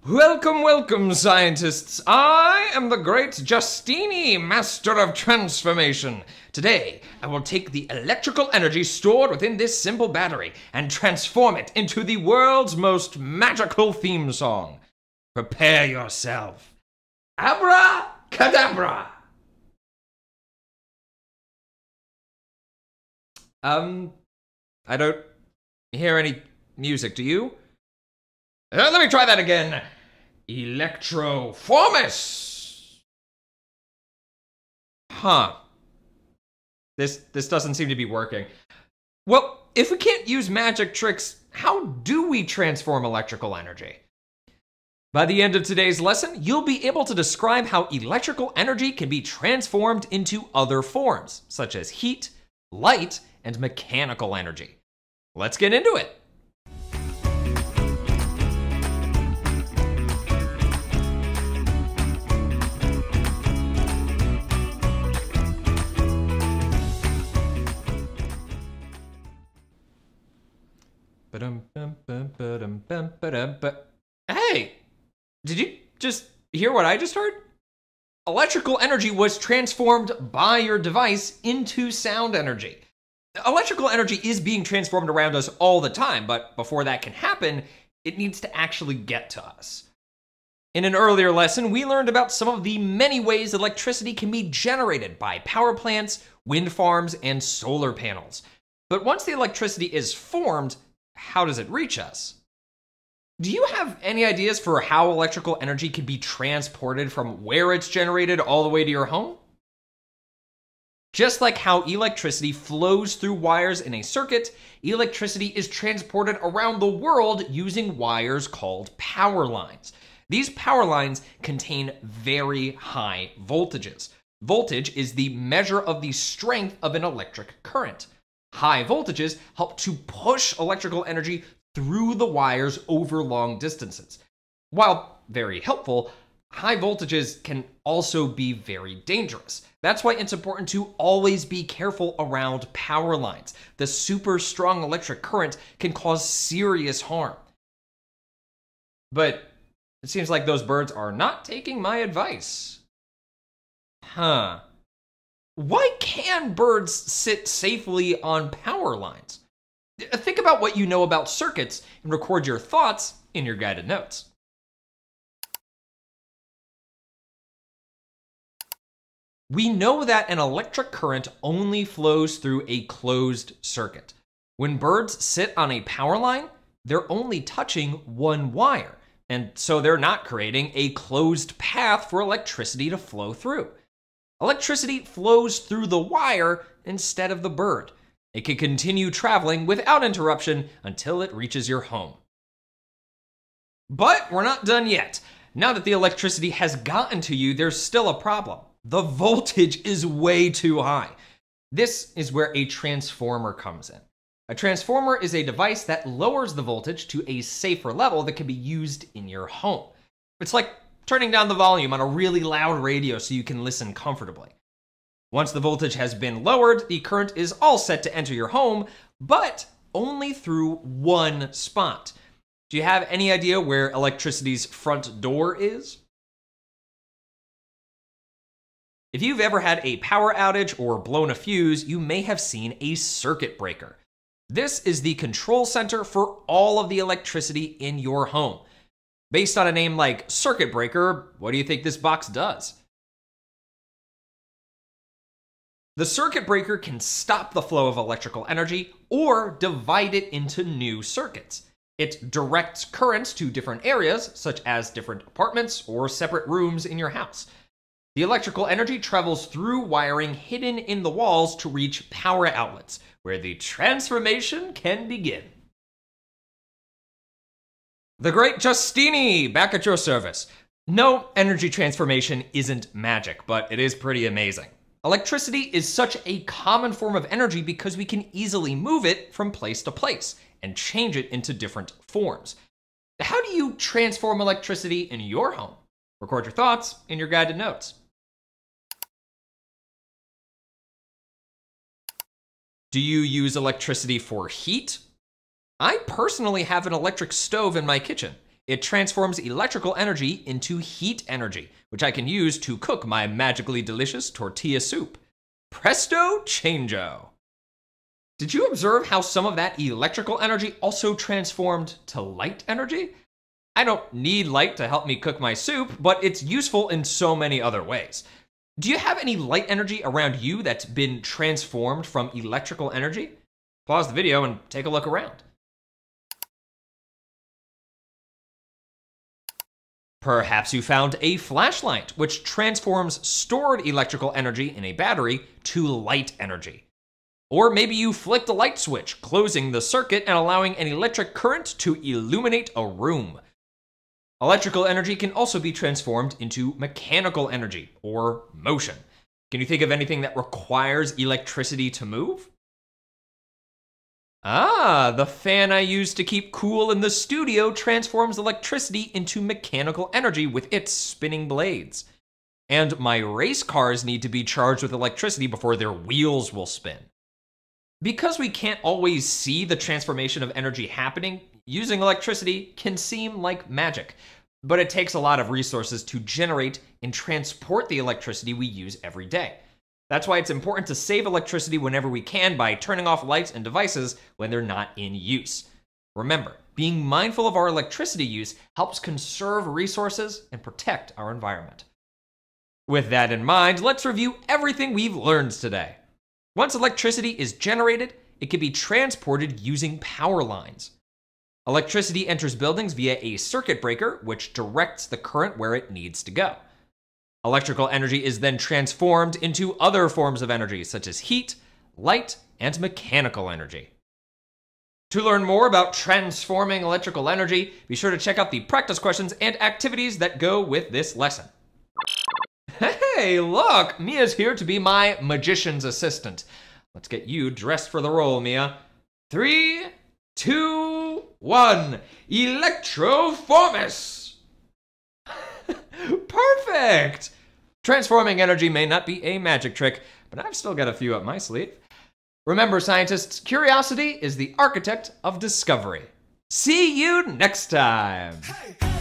Welcome, welcome, scientists. I am the great Justini, master of transformation. Today, I will take the electrical energy stored within this simple battery and transform it into the world's most magical theme song. Prepare yourself. Abracadabra! I don't hear any music, do you? Let me try that again. Electroformus! Huh. This doesn't seem to be working. Well, if we can't use magic tricks, how do we transform electrical energy? By the end of today's lesson, you'll be able to describe how electrical energy can be transformed into other forms, such as heat, light, and mechanical energy. Let's get into it. Hey, did you just hear what I just heard? Electrical energy was transformed by your device into sound energy. Electrical energy is being transformed around us all the time, but before that can happen, it needs to actually get to us. In an earlier lesson, we learned about some of the many ways electricity can be generated by power plants, wind farms, and solar panels. But once the electricity is formed, how does it reach us? Do you have any ideas for how electrical energy can be transported from where it's generated all the way to your home? Just like how electricity flows through wires in a circuit, electricity is transported around the world using wires called power lines. These power lines contain very high voltages. Voltage is the measure of the strength of an electric current. High voltages help to push electrical energy through the wires over long distances. While very helpful, high voltages can also be very dangerous. That's why it's important to always be careful around power lines. The super strong electric current can cause serious harm. But it seems like those birds are not taking my advice. Huh. Why can birds sit safely on power lines? Think about what you know about circuits and record your thoughts in your guided notes. We know that an electric current only flows through a closed circuit. When birds sit on a power line, they're only touching one wire, and so they're not creating a closed path for electricity to flow through. Electricity flows through the wire instead of the bird. It can continue traveling without interruption until it reaches your home. But we're not done yet. Now that the electricity has gotten to you, there's still a problem. The voltage is way too high. This is where a transformer comes in. A transformer is a device that lowers the voltage to a safer level that can be used in your home. It's like turning down the volume on a really loud radio so you can listen comfortably. Once the voltage has been lowered, the current is all set to enter your home, but only through one spot. Do you have any idea where electricity's front door is? If you've ever had a power outage or blown a fuse, you may have seen a circuit breaker. This is the control center for all of the electricity in your home. Based on a name like circuit breaker, what do you think this box does? The circuit breaker can stop the flow of electrical energy or divide it into new circuits. It directs currents to different areas, such as different apartments or separate rooms in your house. The electrical energy travels through wiring hidden in the walls to reach power outlets, where the transformation can begin. The great Justini, back at your service. No, energy transformation isn't magic, but it is pretty amazing. Electricity is such a common form of energy because we can easily move it from place to place and change it into different forms. How do you transform electricity in your home? Record your thoughts in your guided notes. Do you use electricity for heat? I personally have an electric stove in my kitchen. It transforms electrical energy into heat energy, which I can use to cook my magically delicious tortilla soup. Presto changeo. Did you observe how some of that electrical energy also transformed to light energy? I don't need light to help me cook my soup, but it's useful in so many other ways. Do you have any light energy around you that's been transformed from electrical energy? Pause the video and take a look around. Perhaps you found a flashlight, which transforms stored electrical energy in a battery to light energy. Or maybe you flicked a light switch, closing the circuit and allowing an electric current to illuminate a room. Electrical energy can also be transformed into mechanical energy, or motion. Can you think of anything that requires electricity to move? Ah, the fan I use to keep cool in the studio transforms electricity into mechanical energy with its spinning blades. And my race cars need to be charged with electricity before their wheels will spin. Because we can't always see the transformation of energy happening, using electricity can seem like magic, but it takes a lot of resources to generate and transport the electricity we use every day. That's why it's important to save electricity whenever we can by turning off lights and devices when they're not in use. Remember, being mindful of our electricity use helps conserve resources and protect our environment. With that in mind, let's review everything we've learned today. Once electricity is generated, it can be transported using power lines. Electricity enters buildings via a circuit breaker, which directs the current where it needs to go. Electrical energy is then transformed into other forms of energy, such as heat, light, and mechanical energy. To learn more about transforming electrical energy, be sure to check out the practice questions and activities that go with this lesson. Hey, look! Mia's here to be my magician's assistant. Let's get you dressed for the role, Mia. 3, 2, 1. Electroformus! Perfect! Transforming energy may not be a magic trick, but I've still got a few up my sleeve. Remember, scientists, curiosity is the architect of discovery. See you next time! Hey.